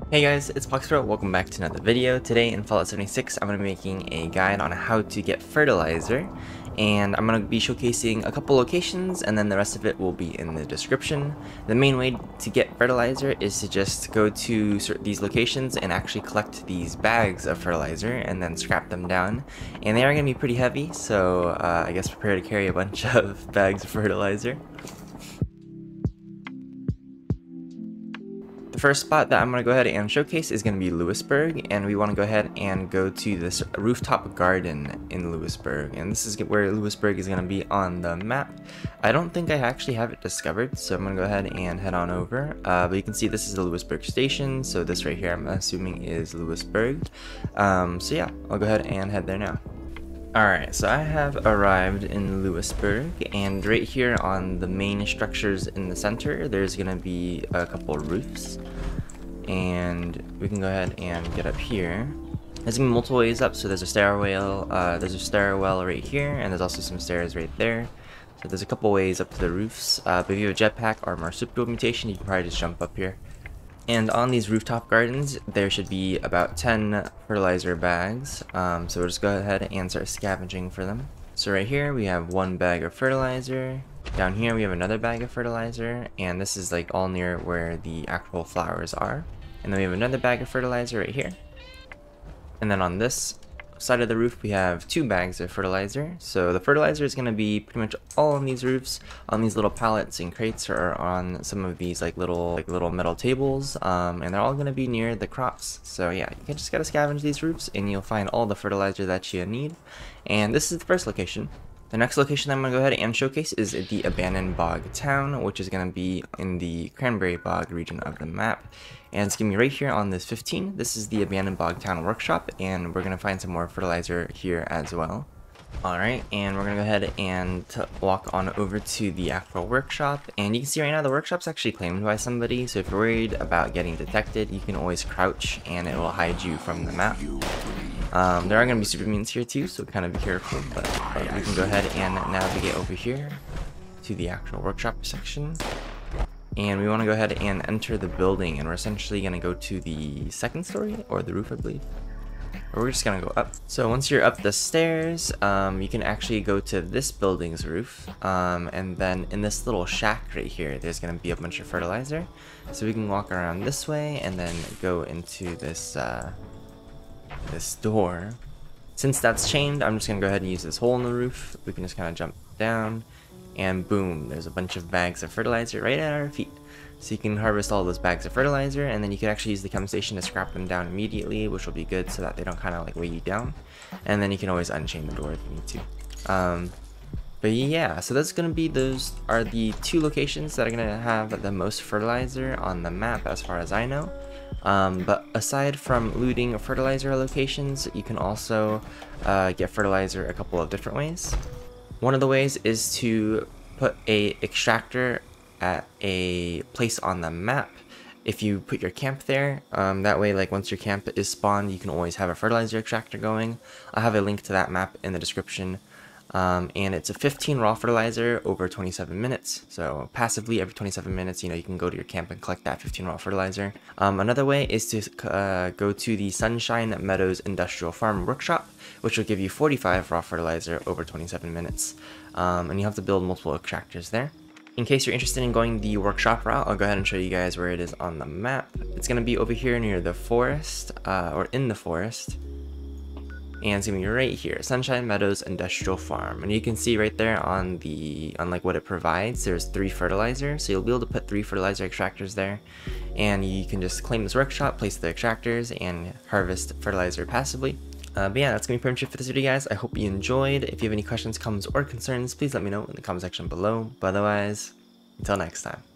Hey guys, it's Poxpro. Welcome back to another video. Today in Fallout 76, I'm going to be making a guide on how to get fertilizer, and I'm going to be showcasing a couple locations, and then the rest of it will be in the description. The main way to get fertilizer is to just go to these locations and actually collect these bags of fertilizer and then scrap them down. And they are going to be pretty heavy, so I guess prepare to carry a bunch of bags of fertilizer. The first spot that I'm going to go ahead and showcase is going to be Lewisburg, and we want to go ahead and go to this rooftop garden in Lewisburg, and this is where Lewisburg is going to be on the map. I don't think I actually have it discovered, so I'm going to go ahead and head on over, but you can see this is the Lewisburg station, so this right here I'm assuming is Lewisburg. So yeah, I'll go ahead and head there now. Alright, so I have arrived in Lewisburg, and right here on the main structures in the center, there's going to be a couple roofs, and we can go ahead and get up here. There's going to be multiple ways up, so there's a stairwell right here, and there's also some stairs right there. So there's a couple ways up to the roofs, but if you have a jetpack or marsupial mutation, you can probably just jump up here. And on these rooftop gardens, there should be about 10 fertilizer bags, so we'll just go ahead and start scavenging for them. So right here, we have one bag of fertilizer. Down here, we have another bag of fertilizer, and this is like all near where the actual flowers are. And then we have another bag of fertilizer right here. And then on this side of the roof, we have 2 bags of fertilizer. So the fertilizer is going to be pretty much all on these roofs, on these little pallets and crates, or on some of these little metal tables, and they're all going to be near the crops. So yeah, you just gotta scavenge these roofs and you'll find all the fertilizer that you need. And this is the first location. The next location I'm going to go ahead and showcase is the Abandoned Bog Town, which is going to be in the Cranberry Bog region of the map. And it's going to be right here on this 15. This is the Abandoned Bog Town workshop, and we're going to find some more fertilizer here as well. Alright, and we're going to go ahead and walk on over to the actual workshop. And you can see right now the workshop's actually claimed by somebody, so if you're worried about getting detected, you can always crouch and it will hide you from the map. There are going to be super mutants here too, so kind of be careful, but we can go ahead and navigate over here to the actual workshop section. And we want to go ahead and enter the building, and we're essentially going to go to the second story, or the roof I believe. Or we're just going to go up. So once you're up the stairs, you can actually go to this building's roof, and then in this little shack right here, there's going to be a bunch of fertilizer. So we can walk around this way and then go into this this door. Since that's chained, I'm just gonna go ahead and use this hole in the roof. We can just kind of jump down, and boom, there's a bunch of bags of fertilizer right at our feet. So you can harvest all those bags of fertilizer, and then you can actually use the chem station to scrap them down immediately, which will be good so that they don't kind of like weigh you down. And then you can always unchain the door if you need to. But yeah, so those are the 2 locations that are gonna have the most fertilizer on the map as far as I know. But aside from looting fertilizer locations, you can also get fertilizer a couple of different ways. One of the ways is to put a extractor at a place on the map. If you put your camp there, that way like once your camp is spawned, you can always have a fertilizer extractor going. I'll have a link to that map in the description. And it's a 15 raw fertilizer over 27 minutes. So passively every 27 minutes, you can go to your camp and collect that 15 raw fertilizer. Another way is to go to the Sunshine Meadows Industrial Farm workshop, which will give you 45 raw fertilizer over 27 minutes. And you have to build multiple extractors there. In case you're interested in going the workshop route, I'll go ahead and show you guys where it is on the map. It's going to be over here near the forest, or in the forest. And it's gonna be right here, Sunshine Meadows Industrial Farm, and you can see right there on like what it provides, there's 3 fertilizer, so you'll be able to put 3 fertilizer extractors there, and you can just claim this workshop, place the extractors, and harvest fertilizer passively. But yeah, that's gonna be pretty much it for this video, guys. I hope you enjoyed. If you have any questions, comments, or concerns, please let me know in the comment section below. But otherwise, until next time.